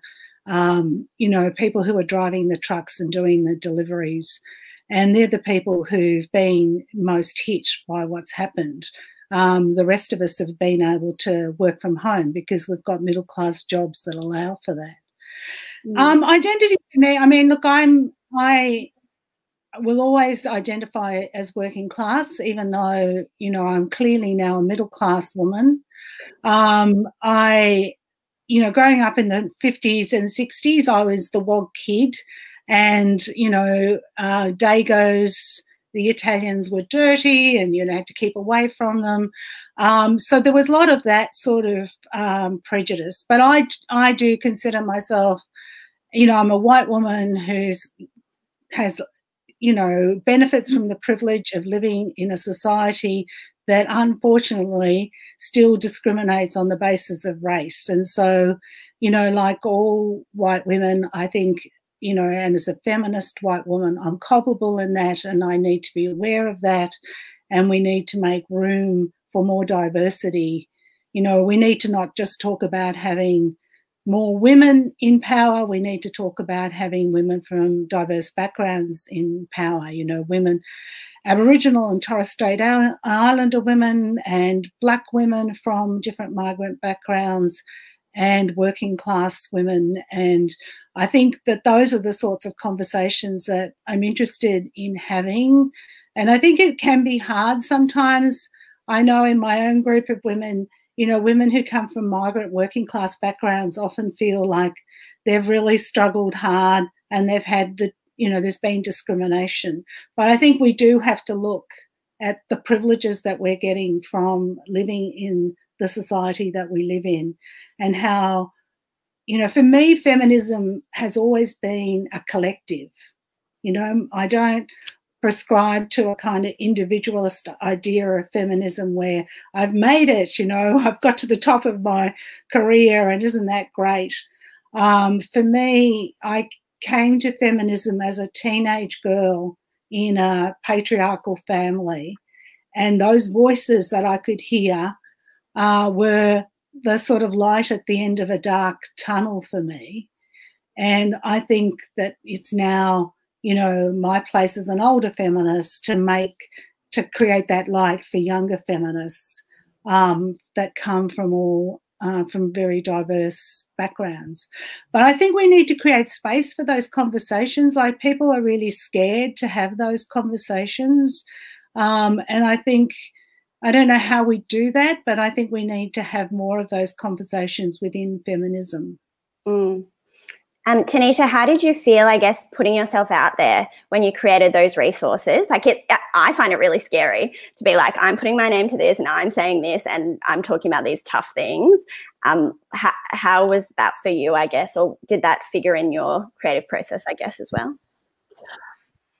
um, you know, people who are driving the trucks and doing the deliveries. And they're the people who've been most hit by what's happened. Um, the rest of us have been able to work from home because we've got middle class jobs that allow for that. Mm. Um, identity for me, I mean, look, I'm, I will always identify as working class, even though, you know, I'm clearly now a middle class woman. Um, I, you know, growing up in the fifties and sixties, I was the wog kid. And, you know, uh, Dagos, the Italians were dirty and you know, had to keep away from them. Um, so there was a lot of that sort of um, prejudice. But I, I do consider myself, you know, I'm a white woman who's has, you know, benefits from the privilege of living in a society that unfortunately still discriminates on the basis of race. And so, you know, like all white women, I think, you know, and as a feminist white woman, I'm culpable in that and I need to be aware of that, and we need to make room for more diversity. You know, we need to not just talk about having more women in power, we need to talk about having women from diverse backgrounds in power, you know, women, Aboriginal and Torres Strait Islander women and black women from different migrant backgrounds and working class women. And I think that those are the sorts of conversations that I'm interested in having. And I think it can be hard sometimes. I know in my own group of women, you know, women who come from migrant working class backgrounds often feel like they've really struggled hard and they've had the, you know, there's been discrimination. But I think we do have to look at the privileges that we're getting from living in the society that we live in, and how, you know, for me, feminism has always been a collective. You know, I don't prescribe to a kind of individualist idea of feminism where I've made it, you know, I've got to the top of my career and isn't that great? Um, for me, I came to feminism as a teenage girl in a patriarchal family, and those voices that I could hear uh, were the sort of light at the end of a dark tunnel for me. And I think that it's now, you know, my place as an older feminist to make, to create that light for younger feminists um, that come from all, uh, from very diverse backgrounds. But I think we need to create space for those conversations. Like, people are really scared to have those conversations. Um, and I think, I don't know how we do that, but I think we need to have more of those conversations within feminism. Mm. Um, Taneshia, how did you feel, I guess, putting yourself out there when you created those resources? Like, it, I find it really scary to be like, I'm putting my name to this and I'm saying this and I'm talking about these tough things. Um, how, how was that for you, I guess, or did that figure in your creative process, I guess, as well?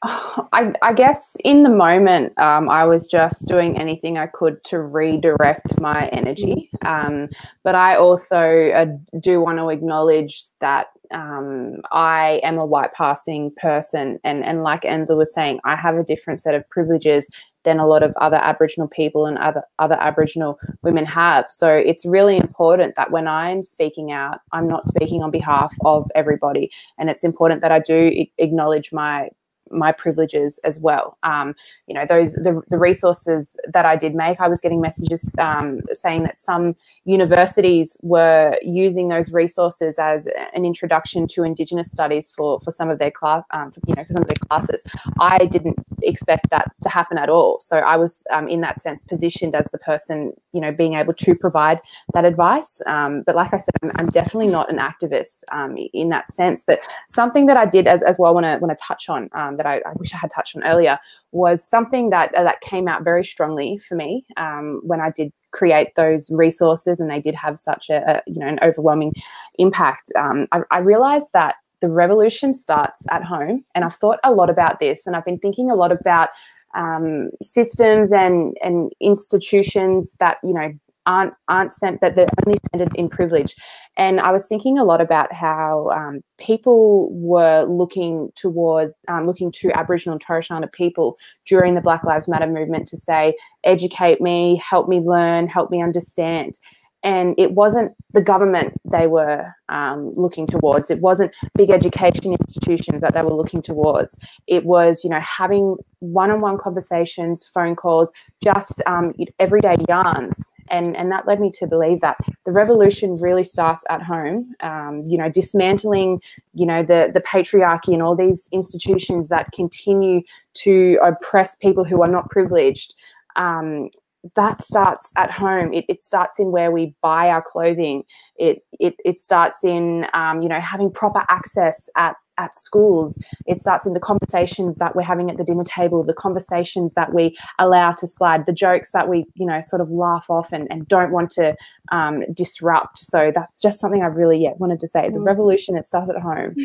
I, I guess in the moment, um, I was just doing anything I could to redirect my energy. Um, but I also uh, do want to acknowledge that um, I am a white passing person. And, and like Enza was saying, I have a different set of privileges than a lot of other Aboriginal people and other, other Aboriginal women have. So it's really important that when I'm speaking out, I'm not speaking on behalf of everybody. And it's important that I do acknowledge my my privileges as well. Um, you know, those the, the resources that I did make, I was getting messages um, saying that some universities were using those resources as an introduction to Indigenous studies for for some of their class, um, for, you know, for some of their classes. I didn't expect that to happen at all. So I was, um, in that sense, positioned as the person, you know, being able to provide that advice. Um, but like I said, I'm, I'm definitely not an activist um, in that sense. But something that I did as as well, I want to want to touch on. Um, that I, I wish I had touched on earlier was something that uh, that came out very strongly for me um, when I did create those resources, and they did have such a, a you know an overwhelming impact. Um, I, I realized that the revolution starts at home, and I've thought a lot about this, and I've been thinking a lot about um, systems and and institutions that you know aren't aren't sent that they're only centered in privilege. And I was thinking a lot about how um, people were looking toward um, looking to Aboriginal and Torres Strait Islander people during the Black Lives Matter movement to say, educate me, help me learn, help me understand. And it wasn't the government they were um, looking towards. It wasn't big education institutions that they were looking towards. It was, you know, having one-on-one conversations, phone calls, just um, everyday yarns. And, and that led me to believe that the revolution really starts at home, um, you know, dismantling, you know, the, the patriarchy and all these institutions that continue to oppress people who are not privileged. Um, that starts at home. It, it starts in where we buy our clothing. It it it starts in um, you know having proper access at at schools. It starts in the conversations that we're having at the dinner table, the conversations that we allow to slide, the jokes that we you know sort of laugh off and, and don't want to um, disrupt. So that's just something I really yeah wanted to say. The revolution, it starts at home.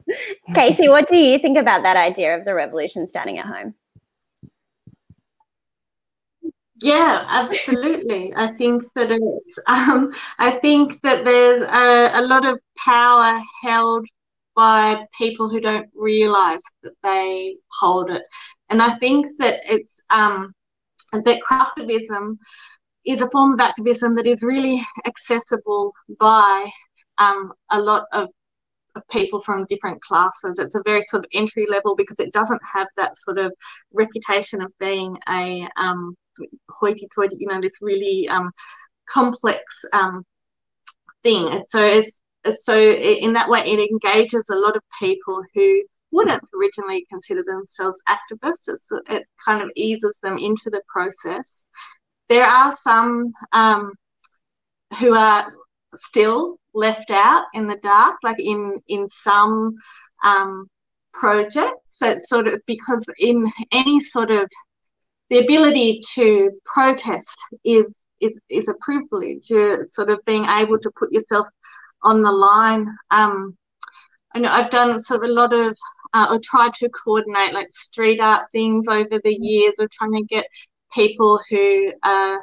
Casey, what do you think about that idea of the revolution starting at home? Yeah, absolutely. I think that it's, um, I think that there's a, a lot of power held by people who don't realize that they hold it. And I think that it's, um, that craftivism is a form of activism that is really accessible by um, a lot of, of people from different classes. It's a very sort of entry level because it doesn't have that sort of reputation of being a, um, hoity-toity, you know, this really um, complex um, thing. So it's so in that way it engages a lot of people who wouldn't originally consider themselves activists. It's, it kind of eases them into the process. There are some um, who are still left out in the dark, like in in some um, projects. So it's sort of because in any sort of the ability to protest is is is a privilege. You're sort of being able to put yourself on the line. Um, I know I've done sort of a lot of, uh, or tried to coordinate like street art things over the years of trying to get people who are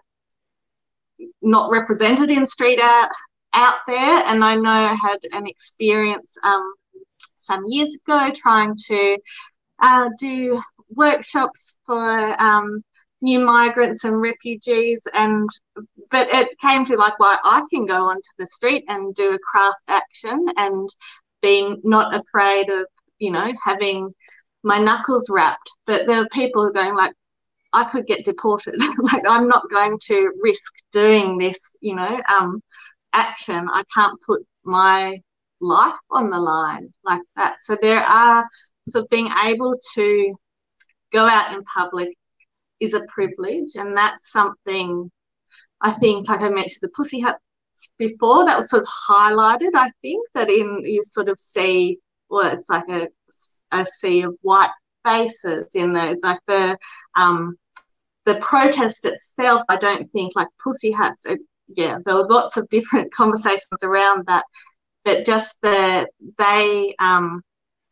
not represented in street art out there. And I know I had an experience um, some years ago trying to uh, do workshops for um, new migrants and refugees, and but it came to like, well, I can go onto the street and do a craft action and being not afraid of, you know, having my knuckles wrapped. But there were people going like, I could get deported. Like, I'm not going to risk doing this, you know, um, action. I can't put my life on the line like that. So there are, so being able to go out in public is a privilege, and that's something I think, like I mentioned the pussy hats before, that was sort of highlighted. I think that in you sort of see, well, it's like a, a sea of white faces in the like the um the protest itself. I don't think like pussy hats. It, yeah, there were lots of different conversations around that, but just the they um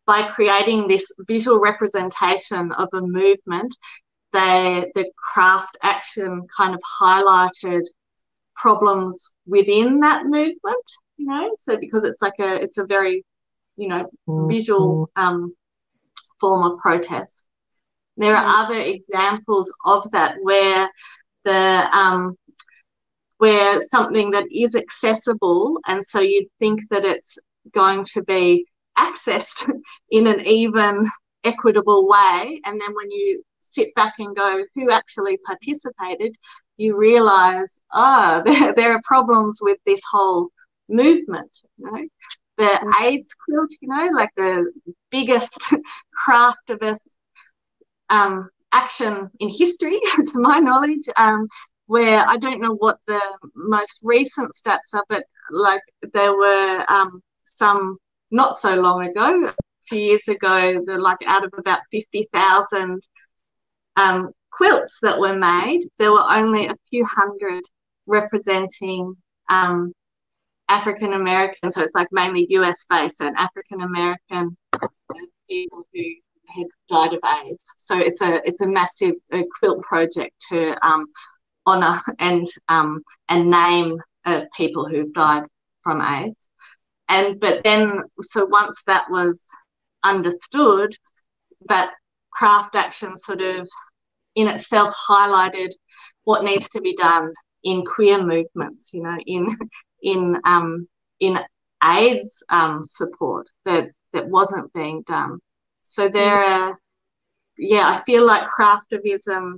by creating this visual representation of a movement, they, the craft action kind of highlighted problems within that movement, you know, so because it's like a, it's a very, you know, visual um, form of protest. There are other examples of that where the, um, where something that is accessible, and so you'd think that it's going to be accessed in an even, equitable way, and then when you sit back and go, who actually participated, you realise, oh, there, there are problems with this whole movement, you know. The AIDS quilt, you know, like the biggest craftivist um, action in history, to my knowledge, um, where I don't know what the most recent stats are, but like there were um, some not so long ago, a few years ago, the like out of about fifty thousand um, quilts that were made, there were only a few hundred representing um, African American, so it's like mainly U S based and African American people who had died of AIDS. So it's a it's a massive uh, quilt project to um, honour and um, and name uh, people who've died from AIDS. And but then, so once that was understood, that craft action sort of in itself highlighted what needs to be done in queer movements, you know, in in um, in AIDS um, support that that wasn't being done. So there are, yeah, I feel like craftivism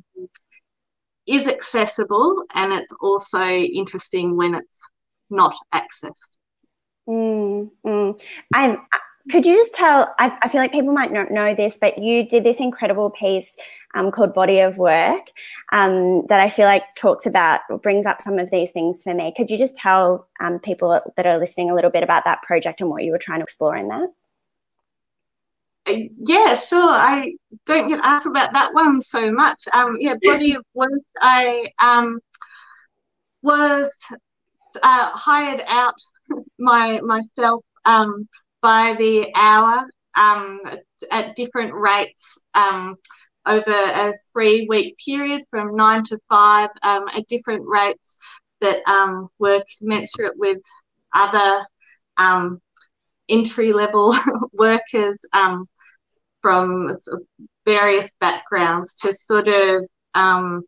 is accessible, and it's also interesting when it's not accessed. Mm, mm. And could you just tell, I, I feel like people might not know this, but you did this incredible piece um, called Body of Work um, that I feel like talks about, or brings up some of these things for me. Could you just tell um, people that are listening a little bit about that project and what you were trying to explore in that? Yeah, sure. I don't get asked about that one so much. Um, yeah, Body of Work, I um, was uh, hired out my myself um, by the hour um, at different rates um, over a three-week period from nine to five um, at different rates that um, were commensurate with other um, entry-level workers um, from sort of various backgrounds to sort of um,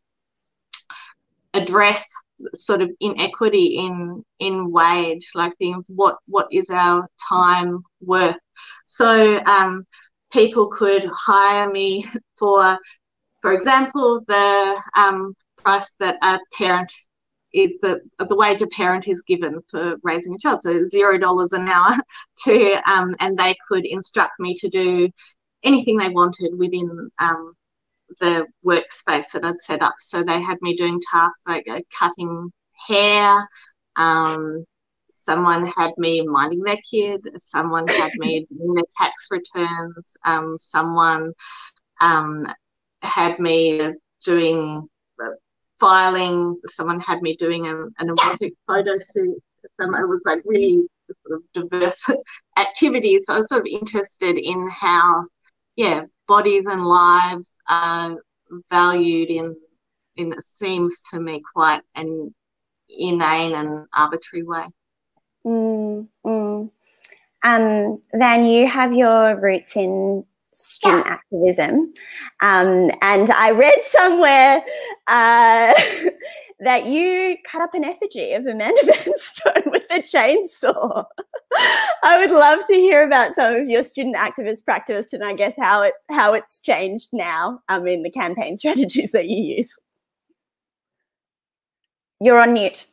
address sort of inequity in in wage, like the what what is our time worth. So um, people could hire me for, for example, the um, price that a parent is the the wage a parent is given for raising a child, so zero dollars an hour to um, and they could instruct me to do anything they wanted within um, the workspace that I'd set up. So they had me doing tasks like uh, cutting hair, um, someone had me minding their kid, someone had me doing their tax returns, um, someone um, had me doing uh, filing, someone had me doing an, an erotic photo shoot. Some, it was like really sort of diverse activities. So I was sort of interested in how, yeah, bodies and lives are valued in, in it seems to me, quite an inane and arbitrary way. Mm, mm. Um, Van, you have your roots in student yeah. activism, um, and I read somewhere uh, that you cut up an effigy of Amanda Vanstone with a chainsaw. I would love to hear about some of your student activist practice, and I guess how it how it's changed now. I mean, the campaign strategies that you use. You're on mute.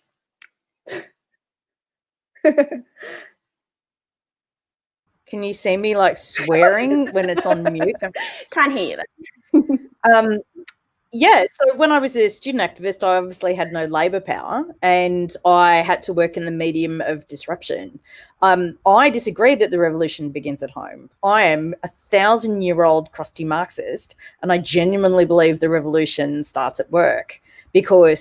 Can you see me like swearing when it's on mute? Can't hear you though. um, yeah, so when I was a student activist, I obviously had no labour power and I had to work in the medium of disruption. Um, I disagree that the revolution begins at home. I am a thousand-year-old crusty Marxist, and I genuinely believe the revolution starts at work, because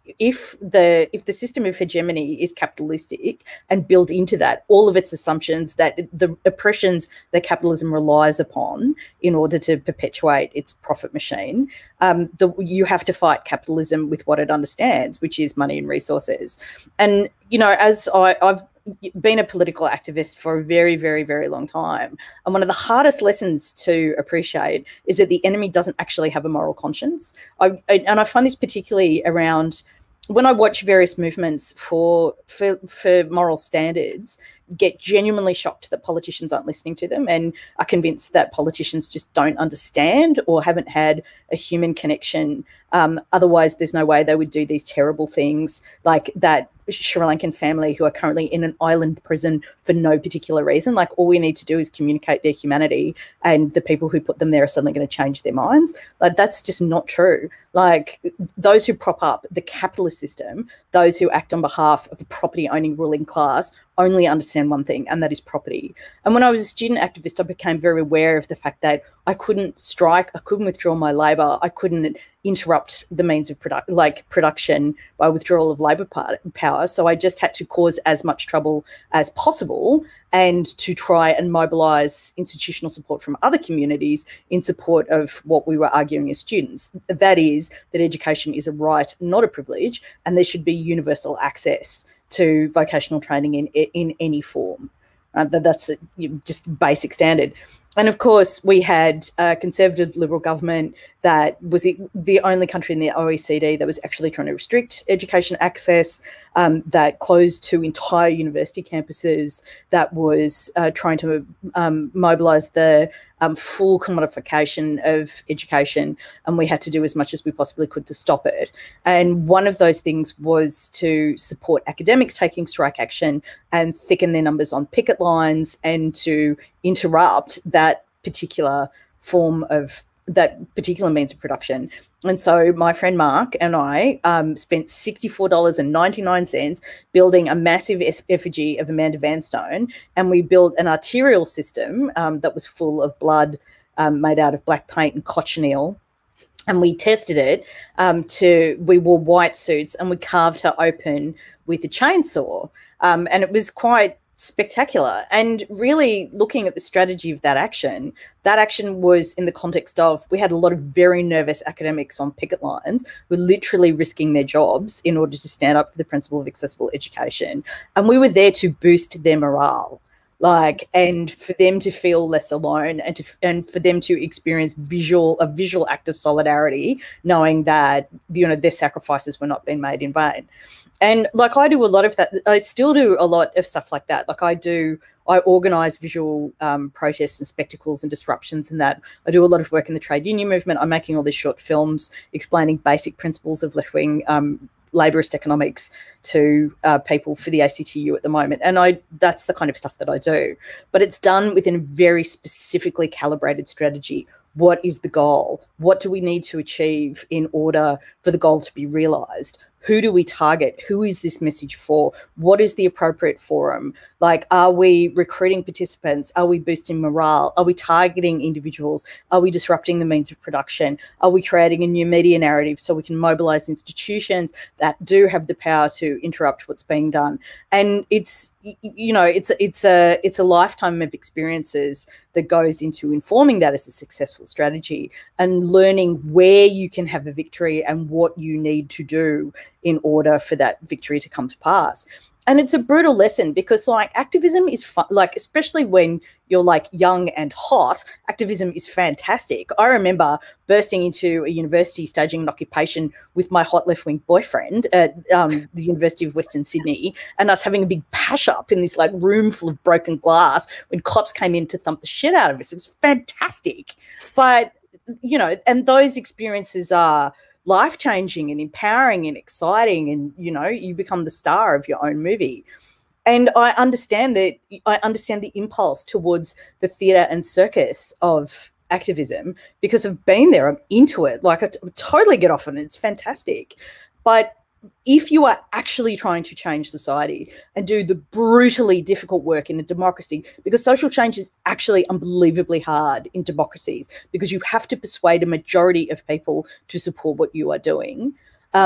if the if the system of hegemony is capitalistic and built into that all of its assumptions that the oppressions that capitalism relies upon in order to perpetuate its profit machine, um, the, you have to fight capitalism with what it understands, which is money and resources. And, you know, as I, I've been a political activist for a very, very, very long time. And one of the hardest lessons to appreciate is that the enemy doesn't actually have a moral conscience. I, I, and I find this particularly around when I watch various movements for, for, for moral standards, get genuinely shocked that politicians aren't listening to them and are convinced that politicians just don't understand or haven't had a human connection. Um, otherwise, there's no way they would do these terrible things like that Sri Lankan family who are currently in an island prison for no particular reason. Like, all we need to do is communicate their humanity and the people who put them there are suddenly going to change their minds. Like, that's just not true. Like, those who prop up the capitalist system, those who act on behalf of the property owning ruling class, only understand one thing, and that is property. And when I was a student activist, I became very aware of the fact that I couldn't strike, I couldn't withdraw my labour, I couldn't interrupt the means of product, like production by withdrawal of labour power. So I just had to cause as much trouble as possible and to try and mobilise institutional support from other communities in support of what we were arguing as students. That is, that education is a right, not a privilege, and there should be universal access to vocational training in in any form. Uh, that, that's a, just basic standard. And of course, we had a conservative Liberal government that was the, the only country in the O E C D that was actually trying to restrict education access, um, that closed two entire university campuses, that was uh, trying to um, mobilise the um, full commodification of education, and we had to do as much as we possibly could to stop it. And one of those things was to support academics taking strike action and thicken their numbers on picket lines and to interrupt that particular form of that particular means of production. And so my friend Mark and I um, spent sixty-four dollars and ninety-nine cents building a massive effigy of Amanda Vanstone, and we built an arterial system um, that was full of blood um, made out of black paint and cochineal. And we tested it um, to, we wore white suits and we carved her open with a chainsaw. Um, and it was quite spectacular. And really looking at the strategy of that action, that action was in the context of, we had a lot of very nervous academics on picket lines who were literally risking their jobs in order to stand up for the principle of accessible education. And we were there to boost their morale. Like, and for them to feel less alone, and to and for them to experience visual a visual act of solidarity, knowing that, you know, their sacrifices were not being made in vain. And like, I do a lot of that. I still do a lot of stuff like that. Like, I do, I organise visual um, protests and spectacles and disruptions and that. I do a lot of work in the trade union movement. I'm making all these short films explaining basic principles of left-wing um, labourist economics to uh, people for the A C T U at the moment. And I that's the kind of stuff that I do. But it's done within a very specifically calibrated strategy. What is the goal? What do we need to achieve in order for the goal to be realised? Who do we target? Who is this message for? What is the appropriate forum? Like, are we recruiting participants? Are we boosting morale? Are we targeting individuals? Are we disrupting the means of production? Are we creating a new media narrative so we can mobilise institutions that do have the power to interrupt what's being done? And it's, you know, it's it's a it's a lifetime of experiences that goes into informing that as a successful strategy and learning where you can have a victory and what you need to do in order for that victory to come to pass. And it's a brutal lesson because, like, activism is fun, like, especially when you're like young and hot, activism is fantastic. I remember bursting into a university staging an occupation with my hot left-wing boyfriend at um, the University of Western Sydney, and us having a big pash up in this like room full of broken glass when cops came in to thump the shit out of us. It was fantastic. But, you know, and those experiences are life-changing and empowering and exciting, and, you know, you become the star of your own movie. And I understand that, I understand the impulse towards the theatre and circus of activism because I've been there, I'm into it. Like, I t- totally get off on it, it's fantastic. But if you are actually trying to change society and do the brutally difficult work in a democracy, because social change is actually unbelievably hard in democracies because you have to persuade a majority of people to support what you are doing, um,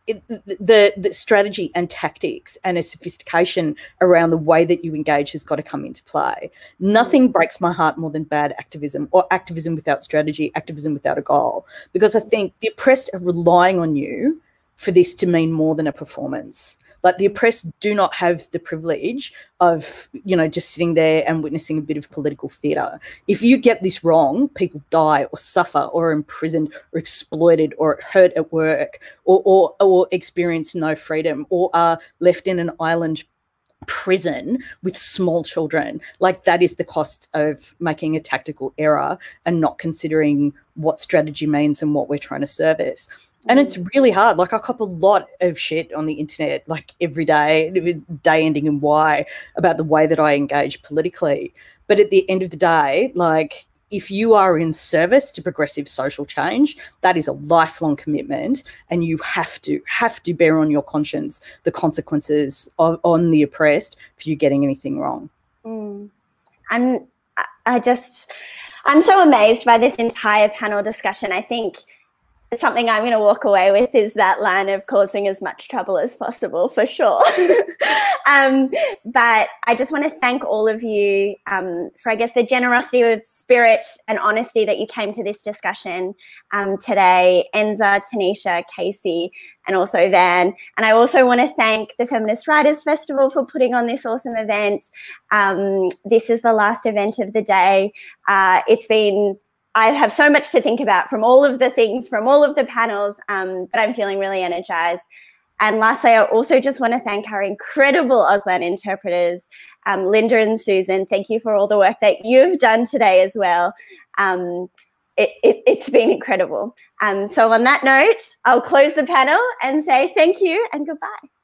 it, the, the strategy and tactics and a sophistication around the way that you engage has got to come into play. Nothing breaks my heart more than bad activism, or activism without strategy, activism without a goal, because I think the oppressed are relying on you for this to mean more than a performance. Like, the oppressed do not have the privilege of, you know, just sitting there and witnessing a bit of political theatre. If you get this wrong, people die or suffer or are imprisoned or exploited or hurt at work, or, or, or experience no freedom, or are left in an island prison with small children. Like, that is the cost of making a tactical error and not considering what strategy means and what we're trying to service. And it's really hard. Like, I cop a lot of shit on the internet, like every day, day ending in Y, about the way that I engage politically. But at the end of the day, like, if you are in service to progressive social change, that is a lifelong commitment, and you have to, have to bear on your conscience the consequences of, on the oppressed for you getting anything wrong. Mm. I'm, I just, I'm so amazed by this entire panel discussion. I think something I'm going to walk away with is that line of causing as much trouble as possible, for sure. um, but I just want to thank all of you um, for, I guess, the generosity of spirit and honesty that you came to this discussion um, today. Enza, Taneshia, Casey, and also Van. And I also want to thank the Feminist Writers Festival for putting on this awesome event. Um, this is the last event of the day. Uh, it's been I have so much to think about from all of the things, from all of the panels, um, but I'm feeling really energized. And lastly, I also just want to thank our incredible Auslan interpreters, um, Linda and Susan. Thank you for all the work that you've done today as well. Um, it, it, it's been incredible. Um, so on that note, I'll close the panel and say thank you and goodbye.